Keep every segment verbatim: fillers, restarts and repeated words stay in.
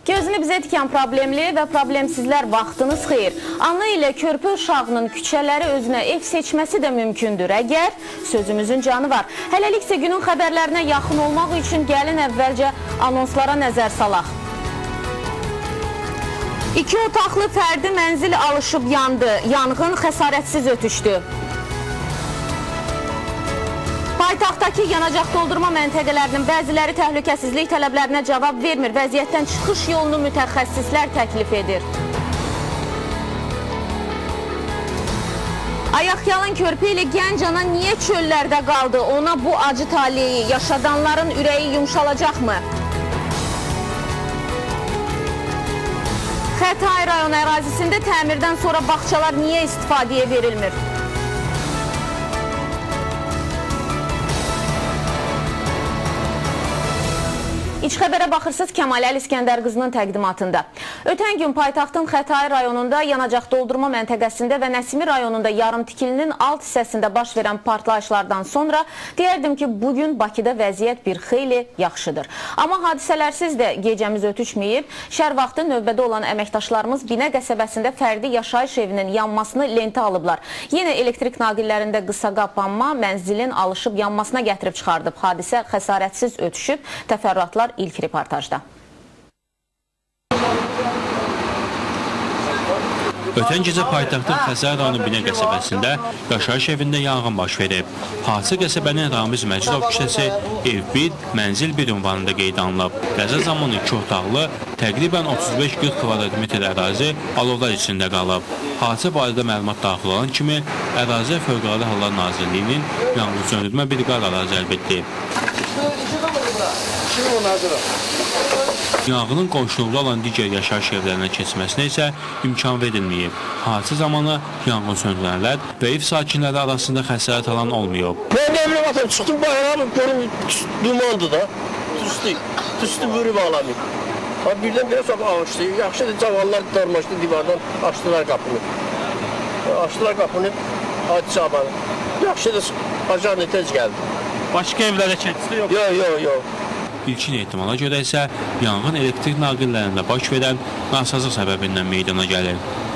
Gözünü bizə tikən problemli və problemsizlər vaxtınız xeyir. Ana ilə körpə uşağının küçələri özünə ev seçməsi də mümkündür. Əgər sözümüzün canı var. Hələliksə günün xəbərlərinə yaxın olmaq üçün gəlin əvvəlcə anonslara nəzər salaq. İki otaqlı fərdi mənzil alışıb yandı. Yanğın xəsarətsiz ötüşdü. Paytaxtdakı yanacaq doldurma məntəqələrinin bəziləri təhlükəsizlik tələblərinə cavab vermir. Vəziyyətdən çıxış yolunu mütəxəssislər təklif edir. Ayaqyalın körpə ilə gənc ana niyə çöllərdə qaldı? Ona bu acı taleyi yaşadanların ürəyi yumşalacaqmı? Xətai rayon ərazisində təmirdən sonra bağçalar niyə istifadəyə verilmir? İç xəbərə baxırsınız Kəmaləl İskəndər qızının təqdimatında. Ötən gün paytaxtın Xətai rayonunda yanacaq doldurma məntəqəsində və Nəsimi rayonunda yarımtikilinin alt hissəsində baş verən partlayışlardan sonra deyərdim ki, bugün Bakıda vəziyyət bir xeyli yaxşıdır. Amma hadisələrsiz də gecəmiz ötüşməyib. Şər vaxtı növbədə olan əməkdaşlarımız Binə qəsəbəsində fərdi yaşayış evinin yanmasını lentə alıblar. Yenə elektrik naqillərində qısa qapanma mənzilin alışıb yanmasına gətirib çıxardıb. Hadisə xəsarətsiz ötüşüb. Təfərrüatlar ilk reportajda. Ötən gecə paytaxtın Xəzər rayonu Binə qəsəbəsində yaşayış evində yanğın baş verib. Hadisə qəsəbənin Ramiz Məcidov küçəsi ev bir, mənzil bir ünvanında qeydə alınıb. Qəza zamanı iki otaqlı, təqribən otuz beş qırx kvadrat ərazi alovlar içində qalıb. Hadisə barədə məlumat daxil olan kimi Ərazi Fövqəladə Hallar Nazirliyinin yanğın söndürmə briqadaları cəlb etdi. Yanğının qonşuluqda olan digər yaşayış evlərinə keçməsinə isə imkan verilməyib. Hadisə zamanı yanğın söndürənlər və ev sakinləri arasında xəsarət alan olmayıb. Mən evlə batım, çıxdım bayram, görüm dumandır da. Tüstü, tüstü vurub alamıyım. Birdən biraz sonra ağışdı. Yaxşıdır, cavanlar darmaşdı divardan, açdılar qapını. Açdılar qapını, hadisə abanı. Yaxşıdır, acar netəc gəldi. Başqa evlərə keçdi yox? Yox, yox, yox. İlkin ehtimala görə isə yanğın elektrik naqillərində baş verən nasazlıq səbəbindən meydana gəlir.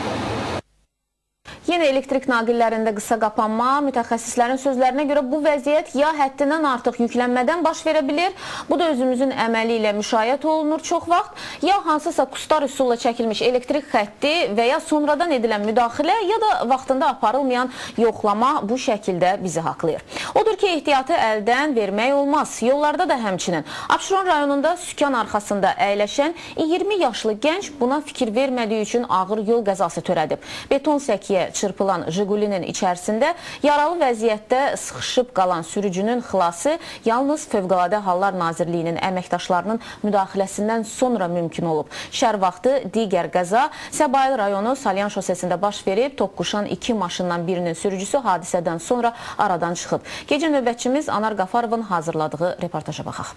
Yenə elektrik naqillərində qısa qapanma, mütəxəssislərin sözlərinə görə bu vəziyyət ya həddindən artıq yüklənmədən baş verə bilir, bu da özümüzün əməli ilə müşayiət olunur çox vaxt, ya hansısa kustar üsulla çəkilmiş elektrik xətti və ya sonradan edilən müdaxilə, ya da vaxtında aparılmayan yoxlama bu şəkildə bizi haqlayır. Odur ki, ehtiyatı əldən vermək olmaz. Yollarda da həmçinin. Abşeron rayonunda sükan arxasında əyləşən iyirmi yaşlı gənc buna fikir vermədiyi üçün ağır yol qəzası törədib. Beton səkiyə çırpılan Jigulinin içərisində yaralı vəziyyətdə sıxışıb qalan sürücünün xilası yalnız Fövqəladə Hallar Nazirliyinin əməkdaşlarının müdaxiləsindən sonra mümkün olub. Şər vaxtı digər qəza Səbail rayonu Salyan şosesində baş verib, toqquşan iki maşından birinin sürücüsü hadisədən sonra aradan çıxıb. Gecə növbətçimiz Anar Qafarovun hazırladığı reportaja baxaq.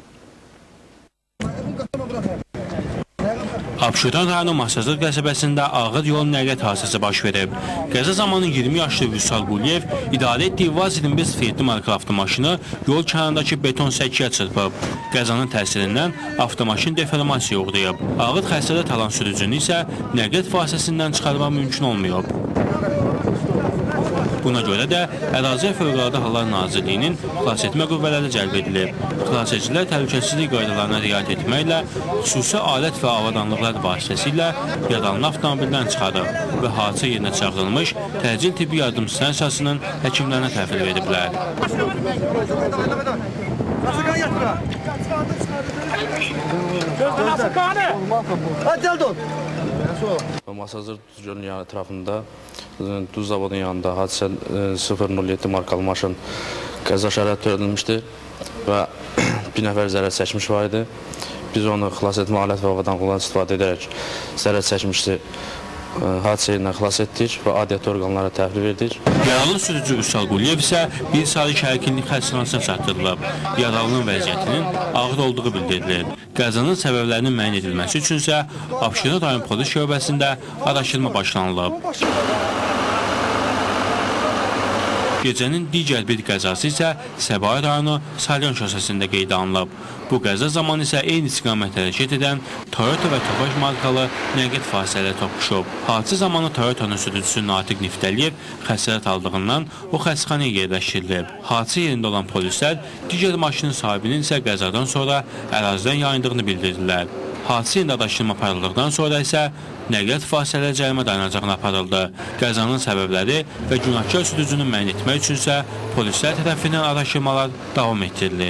Abşeron rayonu Masazır qəsəbəsində ağır yol nəqliyyat hadisəsi baş verib. Qəza zamanı iyirmi yaşlı Vüsal Quliyev idarə etdiyi Vaz iyirmi beş F yeddi marka avtomaşını yol kənarındakı beton səkiyə çırpıb. Qəzanın təsirindən avtomaşın deformasiyaya uğrayıb. Ağır xəsarət alan sürücünü isə nəqliyyat vasitəsindən çıxarmaq mümkün olmayıb. Buna görə də Ərazi Fövqəladə Hallar Nazirliyinin xilasetmə qüvvələri cəlb edilib. Xilasedicilər təhlükəsizlik qaydalarına riayət etməklə xüsusi alət və avadanlıqlar vasitəsilə yaralanı avtomobildən çıxarıb və hadisə yerinə çağırılmış təcil tibbi yardım stansiyasının həkimlərinə təhvil veriblər. Masazır Düzgölün yanı ətrafında duz zavodun yanında hadisə sıfır nol yeddi markalı maşın qəza şərait törədilmişdir və bir nəfər zərər çəkmiş var idi. Biz onu xilas etmə alət və avadanlıqlardan istifadə edərək zərər çəkmişdi. Hadisə yerindən xilas etdik və adiyyəti orqanlara təhvil verdik. Yaralı sürücü Vüsal Quliyev isə bir saylı şəhərkinlik xəstəxanasına çatdırılıb. Yaralının vəziyyətinin ağır olduğu bildirilir. Qəzanın səbəblərinin müəyyən edilməsi üçün isə Abşeron rayon polis şöbəsində araşdırma başlanılıb. Gecənin digər bir qəzası isə Səbail rayonu Salyan şosesində qeydə alınıb. Bu qəza zamanı isə eyni istiqamətdə hərəkət edən Toyota və Tofaş markalı nəqliyyat fasilələri toqquşub. Hadisə zamanı Toyotanın sürücüsü Natiq Niftəliyev xəsarət aldığından o xəstəxanaya yerləşdirilib. Hadisə yerində olan polislər digər maşının sahibinin isə qəzadan sonra ərazidən yayındığını bildirdilər. Hadisə yerində araşdırma aparıldıqdan sonra isə nəqliyyat fasilələri cərimə dayanacağına aparıldı. Qəzanın səbəbləri və günahkar sürücünü müəyyən etmək üçün isə polislər tərəfindən araşdırmalar davam etdirilir.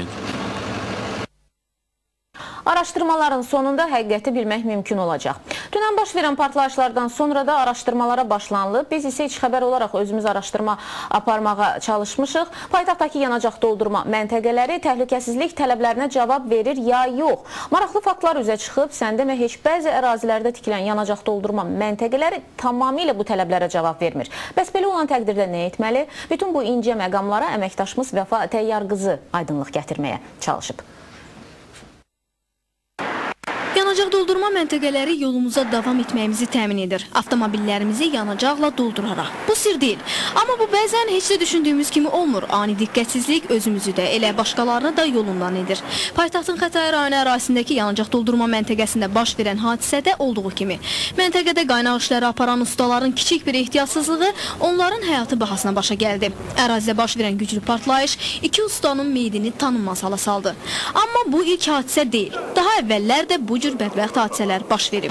Araşdırmaların sonunda həqiqəti bilmək mümkün olacaq. Dünən baş verən partlayışlardan sonra da araşdırmalara başlanılıb. Biz isə iç xəbər olaraq özümüz araşdırma aparmağa çalışmışıq. Paytaxtdakı yanacaq doldurma məntəqələri təhlükəsizlik tələblərinə cavab verir ya yox? Maraqlı faktlar üzə çıxıb, sən demə heç bəzi ərazilərdə tikilən yanacaq doldurma məntəqələri tamamilə bu tələblərə cavab vermir. Bəs belə olan təqdirdə nə etməli? Bütün bu incə məqamlara əməkdaşımız Vəfa Təyyar qızı aydınlıq gətirməyə çalışıb. Yanacaq doldurma məntəqələri yolumuza davam etməyimizi təmin edir. Avtomobillərimizi yanacaqla dolduraraq. Bu sir deyil. Amma bu bəzən heç də düşündüyümüz kimi olmur. Ani diqqətsizlik özümüzü də, elə başqalarını da yolundan edir. Paytaxtın Xətai rayonu ərazisindəki yanacaq doldurma məntəqəsində baş verən hadisədə olduğu kimi, məntəqədə qaynaq işləri aparan ustaların kiçik bir ehtiyatsızlığı onların həyatı bahasına başa gəldi. Ərazidə baş verən güclü partlayış iki ustanın meydini tanınmaz hala saldı. Amma bu ilk hadisə deyil. Daha əvvəllər də bu cür bədbəxt hadisələr baş verib.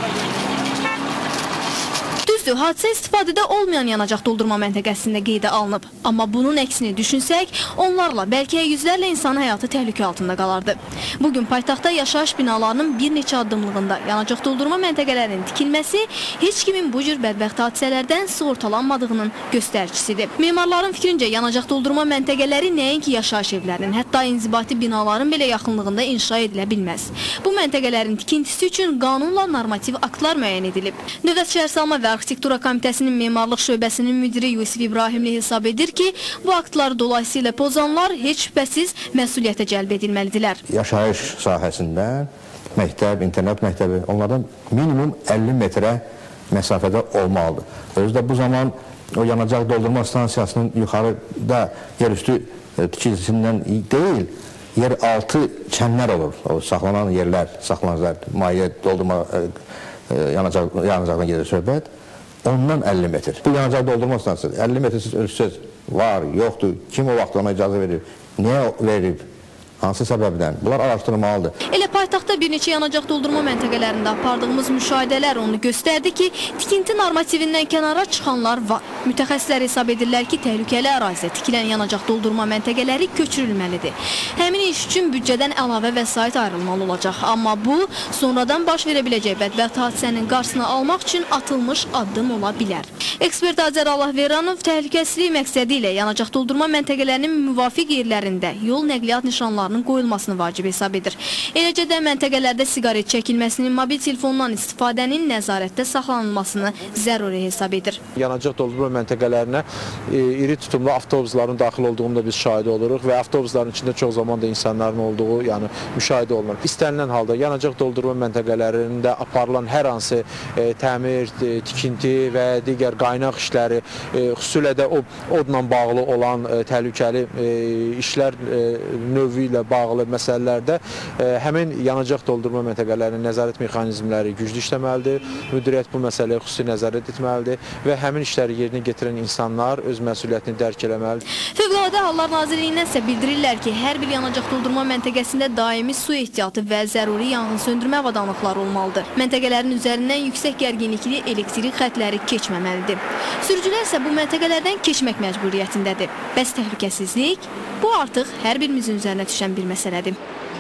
Düzdür, hadisə istifadədə olmayan yanacaq doldurma məntəqəsində qeydə alınıb. Amma bunun əksini düşünsək, onlarla bəlkə yüzlərlə insan həyatı təhlükə altında qalardı. Bugün paytaxtda yaşayış binalarının bir neçə addımlığında yanacaq doldurma məntəqələrinin tikilməsi heç kimin bu cür bədbəxt hadisələrdən sığortalanmadığının göstəricisidir. Memarların fikrincə yanacaq doldurma məntəqələri nəinki yaşayış evlərinin, hətta inzibati binaların belə yaxınlığında inşa edilə bilməz. Bu məntəqələrin tikintisi üçün qanunla normativ aktlar müəyyən edilib. Dövlət Şəhərsalma və Arxitektura Komitəsinin Memarlıq Şöbəsinin müdiri Yusif İbrahimli hesab edir ki, bu aktları dolayısıyla pozanlar heç şübhəsiz məsuliyyətə cəlb edilməlidirlər. Yaşayış sahəsində məktəb, internet məktəbi onlardan minimum əlli metrə məsafədə olmalıdır. Özü də bu zaman o yanacaq doldurma stansiyasının yuxarıda yerüstü tikilisindən deyil, yer altı çənlər olur. O saxlanan yerlər, saxlanıcılar, maye doldurma yanacaq, yanacaqdan gedir söhbət. Ondan əlli metr. Bu yanacaq doldurma stansiyası əlli metrsiz ölçüsüz var, yoxdur. Kim o vaxt ona icazə verir? Niyə verib? Hansı səbəbdən? Bunlar araşdırılmalıdır. Elə paytaxtda bir neçə yanacaq doldurma məntəqələrində apardığımız müşahidələr onu göstərdi ki, tikinti normativindən kənara çıxanlar var. Mütəxəssislər hesab edirlər ki, təhlükəli ərazidə tikilən yanacaq doldurma məntəqələri köçürülməlidir. Həmin iş üçün büdcədən əlavə vəsait ayrılmalı olacaq. Amma bu, sonradan baş verə biləcək bədbəxt hadisənin qarşısını almaq üçün atılmış addım ola bilər. Ekspert Azər Allahveranov təhlükəsizlik məqsədi ilə yanacaq doldurma məntəqələrinin müvafiq yerlərində yol nəqliyyat nişanlarının qoyulmasını vacib hesab edir. Eləcə də məntəqələrdə siqaret çəkilməsinin, mobil telefondan istifadənin nəzarətdə saxlanılmasını zəruri hesab edir. Yanacaq doldurma məntəqələrinə e, iri tutumlu avtobusların daxil olduğunu da biz şahidi oluruq və avtobusların içində çox zaman da insanların olduğu yəni müşahidə olunur. İstənilən halda yanacaq doldurma məntəqələrində aparılan hər hansı e, təmir, e, tikinti və digər qaynaq işləri, e, xüsusilə də o odla bağlı olan e, təhlükəli e, işlər e, növü ilə bağlı məsələlərdə e, həmin yanacaq doldurma məntəqələrinin nəzarət mexanizmləri güclü işləməlidir. Müdiriyyət bu məsələyə xüsusi nəzarət etməlidir və həmin işləri yerinə getirən insanlar öz məsuliyyətini dərk eləməlidir. Fövqəladə Hallar Nazirliyindən isə bildirirlər ki, hər bir yanacaq doldurma məntəqəsində daimi su ehtiyatı və zəruri yanğın söndürmə avadanlıqları olmalıdır. Məntəqələrin üzərindən yüksək gərginlikli elektrik xətləri keçməməlidir. Sürücülər isə bu məntəqələrdən keçmək məcburiyyətindədir. Bəs təhlükəsizlik? Bu artıq hər birimizin üzərinə düşən bir məsələdir.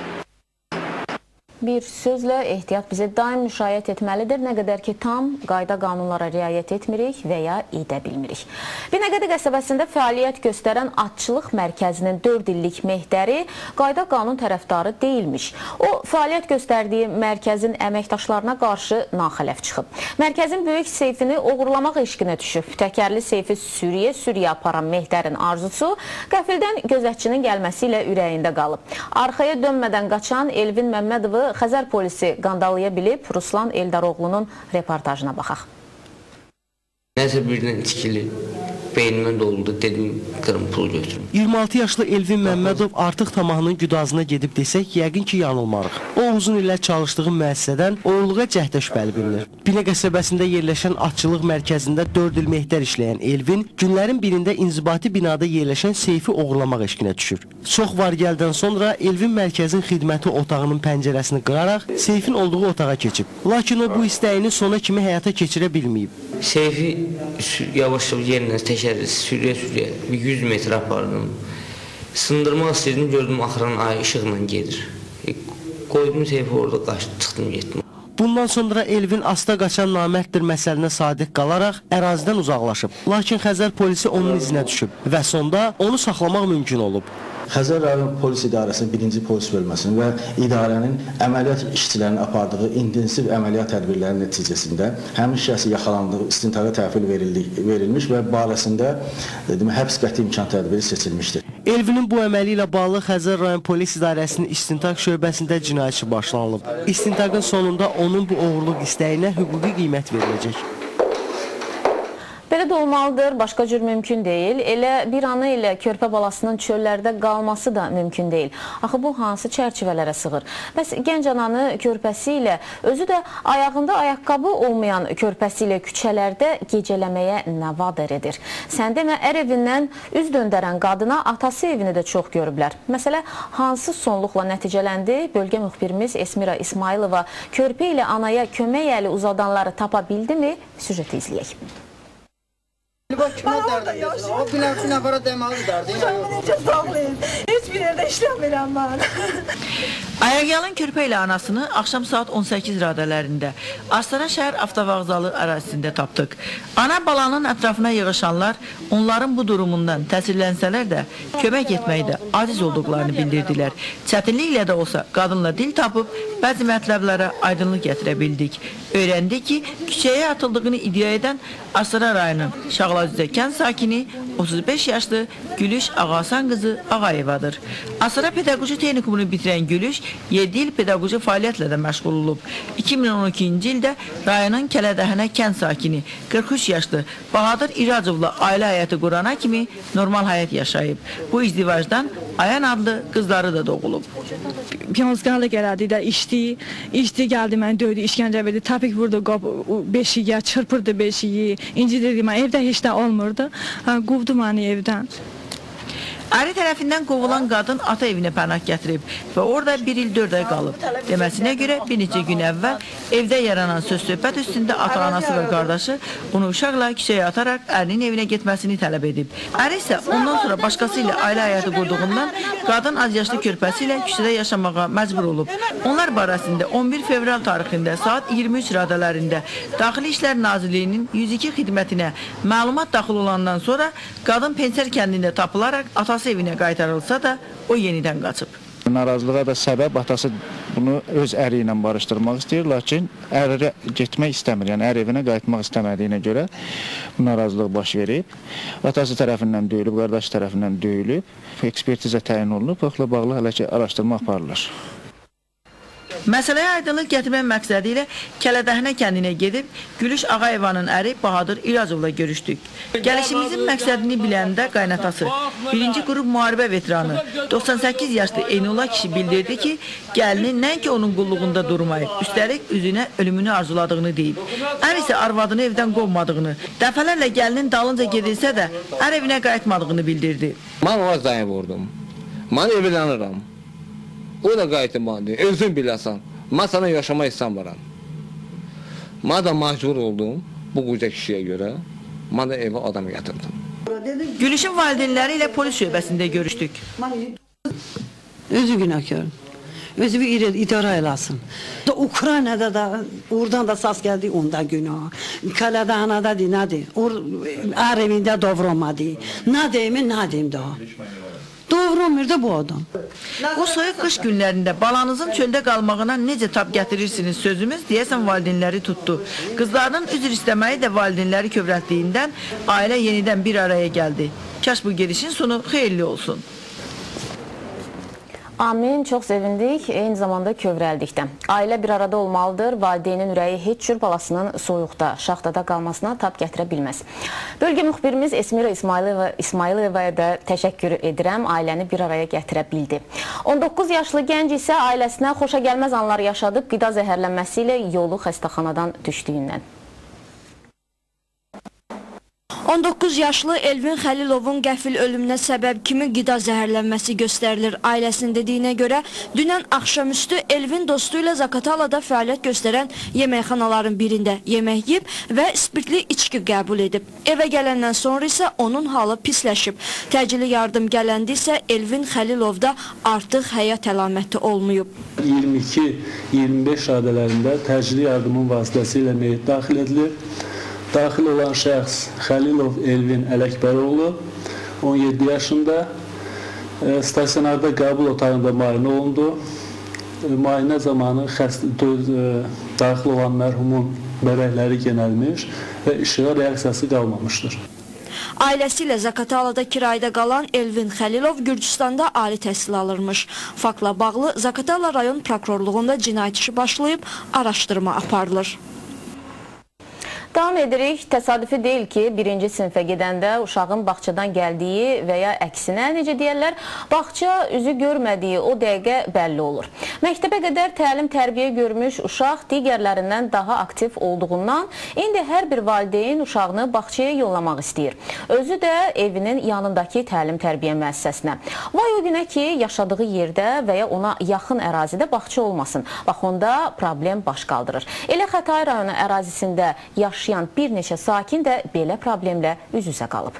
Bir sözlə ehtiyat bizi daim müşayiət etməlidir, nə qədər ki tam qayda qanunlara riayət etmirik və ya edə bilmirik. Binəqədi qəsəbəsində fəaliyyət göstərən Atçılıq Mərkəzinin dörd illik mehdəri qayda qanun tərəfdarı deyilmiş. O, fəaliyyət göstərdiyi mərkəzin əməkdaşlarına qarşı naxələf çıxıb. Mərkəzin böyük seyfini oğurlamaq eşqinə düşüb. Təkərli seyfi sürüyə-sürüyə aparan mehdərin arzusu qəfildən gözətçinin gəlməsi ilə ürəyində qalıb. Arxaya dönmədən qaçan Elvin Məmmədovu Xəzər polisi qandalaya bilib. Ruslan Eldaroğlu'nun reportajına baxaq. Nəsə birdən içkili beynimə doldu, dedim qırım pul götürüm. iyirmi altı yaşlı Elvin Məmmədov artıq tamahının güdazına gedib desək, yəqin ki, yanılmarıq. O, uzun illər çalışdığı müəssisədən oğurluğa cəhdə şübhəli bilinir. Binə qəsəbəsində yerləşən atçılıq mərkəzində dörd il mehdər işləyən Elvin, günlərin birində inzibati binada yerləşən seyfi oğurlamaq eşqinə düşür. Çox var gəldən sonra Elvin mərkəzin xidməti otağının pəncərəsini qıraraq seyfin olduğu otağa keçib. Lakin o bu istəyini sona kimi həyata keçirə bilməyib. Seyfi yavaş-yavaş yerinə təkər sürüyə-sürüyə yüz metr apardım. Sındırmaq istəyirdim, gördüm axıran ay işıqla gedir. E, qoydum seyfi orada qaçdım, çıxdım, getdim. Bundan sonra Elvin asta qaçan namərddir məsəlinə sadiq qalaraq ərazidən uzaqlaşıb. Lakin Xəzər polisi onun izinə düşüb və sonda onu saxlamaq mümkün olub. Xəzər rayon polis idarəsinin birinci polis bölməsinin və idarənin əməliyyat işçilərinin apardığı intensiv əməliyyat tədbirlərinin nəticəsində həmin şəxsi yaxalandığı istintaqa təhvil verildi, verilmiş və barəsində demək, həbs qəti imkan tədbiri seçilmişdir. Elvinin bu əməli ilə bağlı Xəzər rayon polis idarəsinin istintaq şöbəsində cinayət işi başlanılıb. İstintaqın sonunda onun bu oğurluq istəyinə hüquqi qiymət veriləcək. Belə də olmalıdır, başqa cür mümkün deyil. Elə bir anı ilə körpə balasının çöllərdə qalması da mümkün deyil. Axı bu hansı çərçivələrə sığır? Bəs gənc ananı körpəsi ilə, özü də ayağında ayaqqabı olmayan körpəsi ilə küçələrdə gecələməyə nə vadar edir? Sən demə, ər evindən üz döndərən qadına atası evini də çox görüblər. Məsələ hansı sonluqla nəticələndi? Bölgə müxbirimiz Esmira İsmailova körpə ilə anaya kömək əli uzadanları tapa bildi mi? Süjeti izləyək. Bana orada yaşayın. O bir nəfərə deməli dərdi. Necə sağlayın? Heç bir yerdə işləmirəm mən. Ayaqyalın körpə ilə anasını axşam saat on səkkiz radələrində Astara şəhər avtovağzalı ərazisində tapdıq. Ana balanın ətrafına yığışanlar onların bu durumundan təsirlənsələr də kömək etməkdə aciz olduqlarını bildirdilər. Çətinliklə də olsa qadınla dil tapıb bəzi mətləblərə aydınlıq gətirə bildik. Öyrəndik ki, küçəyə atıldığını iddia edən Astara rayonun Şağlacüzə kənd sakini otuz beş yaşlı Gülüş Ağasan qızı Ağayevadır. Astara pedaqoji texnikumunu bitirən Gülüş yeddi il pedaqoji fəaliyyətlə də məşğul olub. iki min on ikinci ildə rayonun Kələdəhənə kənd sakini qırx üç yaşlı Bahadır İracovla ailə həyatı qurana kimi normal həyat yaşayıb. Bu izdivacdan Ayan adlı qızları da doğulub. Piyonzqalı elədi də içdi, içdi gəldi məni döydü, işgəncə verdi, tapik vurdu beşiyə, çırpırdı beşiyi, incidirdi mən, evdə heç də olmurdu, qovdu məni evdən. Əri tərəfindən qovulan qadın ata evinə pənah gətirib və orada bir il dörd ay qalıb. Deməsinə görə bir neçə gün əvvəl evdə yaranan söz-söhbət üstündə ata-anası və qardaşı onu uşaqla küçəyə ataraq ərinin evinə getməsini tələb edib. Əri isə ondan sonra başqası ilə ailə həyatı qurduğundan qadın az yaşlı körpəsi ilə küçədə yaşamağa məcbur olub. Onlar barəsində on bir fevral tarixində saat iyirmi üç radələrində Daxili İşlər Nazirliyinin yüz iki xidmətinə məlumat daxil olandan sonra qadın Pensər kəndində tapılaraq atası evinə qaytarılsa da o yenidən qaçıb. Narazılığa da səbəb atası bunu öz əri ilə barışdırmaq istəyir, lakin ərə getmək istəmir, yəni ər evinə qayıtmaq istəmədiyinə görə bu narazılıq baş verib. Atası tərəfindən döyülüb, qardaşı tərəfindən döyülüb, ekspertizə təyin olunub, faktla bağlı hələ ki araşdırma aparılır. Məsələyə aydınlıq gətirmək məqsədi ilə Kələdəhənə kəndinə gedib Gülüş Ağayevanın əri Bahadır İracovla görüşdük. Gəlişimizin məqsədini biləndə qaynatası, birinci qrup müharibə veteranı doxsan səkkiz yaşlı Eynullah kişi bildirdi ki, gəlinin nəinki onun qulluğunda durmayıb, üstəlik üzünə ölümünü arzuladığını deyib. Ər isə arvadını evdən qovmadığını, dəfələrlə gəlinin dalınca gedilsə də ər evinə qayıtmadığını bildirdi. Mən ona zəng vurdum, mən evlənirəm. O da qayıtmadı, özün biləsən. Mən sana yaşamaq istəmirəm. Mən də məcbur oldum bu qoca kişiyə görə. Mən də evə adam gətirdim. Gülüşün valideynləri ilə polis şöbəsində görüşdük. Özü günahkar. Özü bir idara eləsin. Ukraynada da, oradan da sas gəldi, onda günah. Kələdəhanada de, nədir? Ər evində doğramadı. Nə deyimi, nə deyim daha. Doğrumur da bu adam. Bu soyuq qış günlərində balanızın çöldə qalmağına necə tab gətirirsiniz sözümüz deyəsən valideynləri tutdu. Qızlarının üzr istəməyi də valideynləri kövrətdiyindən ailə yenidən bir araya gəldi. Kaş bu gedişin sonu xeyirli olsun. Amin, çox sevindik, eyni zamanda kövrəldik də. Ailə bir arada olmalıdır, valideynin ürəyi heç cür balasının soyuqda, şaxtada qalmasına tab gətirə bilməz. Bölgə müxbirimiz Esmira İsmailova, İsmailovaya da təşəkkür edirəm, ailəni bir araya gətirə bildi. on doqquz yaşlı gənc isə ailəsinə xoşagəlməz anlar yaşadıb, qida zəhərlənməsi ilə yolu xəstəxanadan düşdüyündən. on doqquz yaşlı Elvin Xəlilovun qəfil ölümünə səbəb kimi qida zəhərlənməsi göstərilir. Ailəsinin dediyinə görə, dünən axşamüstü Elvin dostu ilə Zaqatalada fəaliyyət göstərən yeməkxanaların birində yemək yeyib və spirtli içki qəbul edib. Evə gələndən sonra isə onun halı pisləşib. Təcili yardım gələndə isə Elvin Xəlilovda artıq həyat əlaməti olmayıb. iyirmi iki iyirmi beş radələrində təcili yardımın vasitəsilə meyit daxil edilir. Daxil olan şəxs Xəlilov Elvin Ələkbəroğlu, on yeddi yaşında, e, stasionarda qəbul otağında müayinə olundu. E, müayinə zamanı xəst, e, daxil olan mərhumun bəbəkləri genəlmiş və işığa reaksiyası qalmamışdır. Ailəsi ilə Zaqatalada kirayədə qalan Elvin Xəlilov Gürcüstanda ali təhsil alırmış. Faktla bağlı Zaqatala rayon prokurorluğunda cinayət işi başlayıb, araşdırma aparılır. Davam edirik. Təsadüfi deyil ki, birinci sinifə gedəndə uşağın bağçadan gəldiyi və ya əksinə, necə deyərlər, bağça üzü görmədiyi o dəqiqə bəlli olur. Məktəbə qədər təlim tərbiyə görmüş uşaq digərlərindən daha aktiv olduğundan indi hər bir valideyn uşağını bağçaya yollamaq istəyir. Özü də evinin yanındakı təlim tərbiyə müəssisəsinə. Vay o günə ki, yaşadığı yerdə və ya ona yaxın ərazidə bağça olmasın. Bax, onda problem baş qaldırır. Elə Xətai rayonu ərazisində yaşayan bir neçə sakin də belə problemlə üz-üzə qalıb.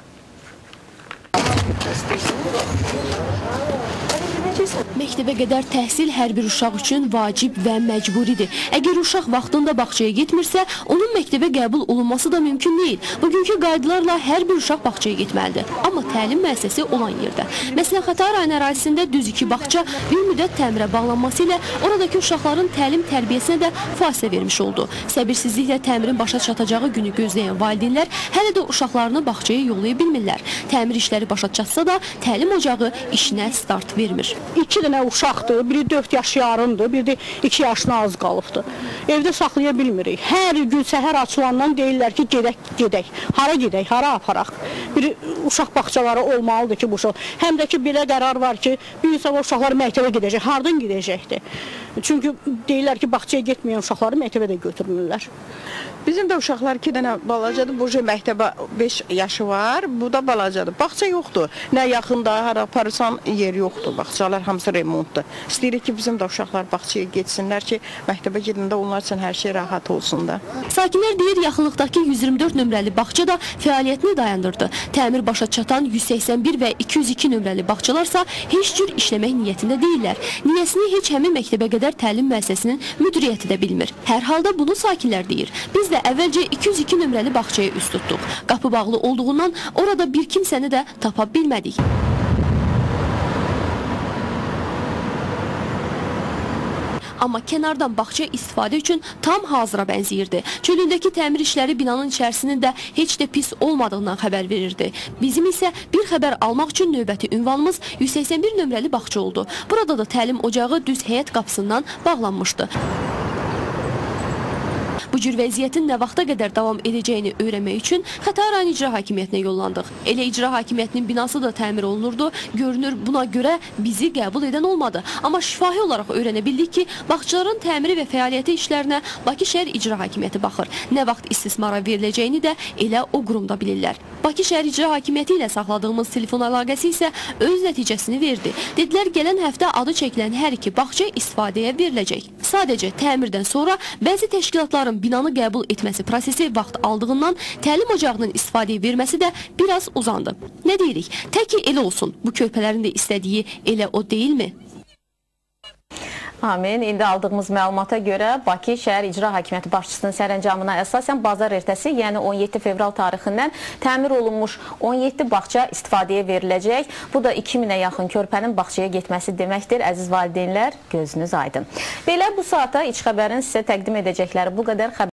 Məktəbə qədər təhsil hər bir uşaq üçün vacib və məcburidir. Əgər uşaq vaxtında bağçaya getmirsə, onun məktəbə qəbul olunması da mümkün deyil. Bugünkü qaydalarla hər bir uşaq bağçaya getməlidir. Amma təlim müəssisəsi olan yerdə. Məsələn, Xətai rayon ərazisində düz iki bağça bir müddət təmirə bağlanması ilə oradakı uşaqların təlim tərbiyəsinə də fasilə vermiş oldu. Səbirsizliklə təmirin başa çatacağı günü gözləyən valideynlər hələ də uşaqlarını bağçaya yollaya bilmirlər. Təmir işləri başa çatsa da təlim ocağı işinə start vermir. İki dənə uşaqdır, biri dörd yaş yarımdır, biri də iki yaşına az qalıbdır. Evdə saxlaya bilmirik. Hər gün səhər açılandan deyirlər ki, gedək, gedək. Hara gedək, hara aparaq? Bir uşaq bağçaları olmalıdır ki, bu uşaq. Həm də ki, belə qərar var ki, bir sabah uşaqlar məktəbə gedəcək. Hardan gedəcəkdir? Çünki deyirlər ki, bağçaya getməyən uşaqları məktəbə də götürmürlər. Bizim də uşaqlar iki dənə balacadır. Bu məktəbə beş yaşı var. Bu da balacadır. Bağça yoxdur. Nə yaxında, hara aparırsan yer yoxdur. Bağçalar hamısı remontdur. İstəyirik ki, bizim də uşaqlar bağçaya getsinlər ki, məktəbə gedəndə onlar üçün hər şey rahat olsun da. Sakinlər deyir, yaxınlıqdakı yüz iyirmi dörd nömrəli bağça da fəaliyyətini dayandırdı. Təmir başa çatan yüz səksən bir və iki yüz iki nömrəli bağçalarsa heç cür işləmək niyyətində deyirlər. Niyyəsini heç həmin məktəbə qədər təlim müəssisəsinin müdiriyyəti də bilmir. Hər halda bunu sakinlər deyir. Biz də əvvəlcə iki yüz iki nömrəli bağçaya üst tutduq. Qapı bağlı olduğundan orada bir kimsəni də tapa bilmədik. Amma kənardan bağça istifadə üçün tam hazıra bənziyirdi. Çölündəki təmir işləri binanın içərisinin də heç də pis olmadığından xəbər verirdi. Bizim isə bir xəbər almaq üçün növbəti ünvanımız yüz səksən bir nömrəli bağça oldu. Burada da təlim ocağı düz həyət qapısından bağlanmışdı. Bu cür vəziyyətin nə vaxta qədər davam edəcəyini öyrənmək üçün Xətai rayon İcra Hakimiyyətinə yollandıq. Elə İcra Hakimiyyətinin binası da təmir olunurdu. Görünür, buna görə bizi qəbul edən olmadı. Amma şifahi olaraq öyrənə bildik ki, bağçaların təmiri və fəaliyyəti işlərinə Bakı şəhər İcra Hakimiyyəti baxır. Nə vaxt istismara veriləcəyini də elə o qurumda bilirlər. Bakı şəhər İcra Hakimiyyəti ilə saxladığımız telefon əlaqəsi isə öz nəticəsini verdi. Dedilər, gələn həftə adı çəkilən hər iki bağça istifadəyə veriləcək. Sadəcə təmirdən sonra bəzi təşkilatların binanı qəbul etməsi prosesi vaxt aldığından təlim ocağının istifadəyə verməsi də biraz uzandı. Nə deyirik? Tək ki elə olsun. Bu körpələrin də istədiyi elə o deyilmi? Amin. İndi aldığımız məlumata görə Bakı şəhər İcra Hakimiyyəti başçısının sərəncamına əsasən bazar ertəsi, yəni on yeddi fevral tarixindən təmir olunmuş on yeddi bağça istifadəyə veriləcək. Bu da iki minə yaxın körpənin bağçaya getməsi deməkdir. Əziz valideynlər, gözünüz aydın. Belə bu saata İç Xəbərin sizə təqdim edəcəkləri bu qədər xəbər.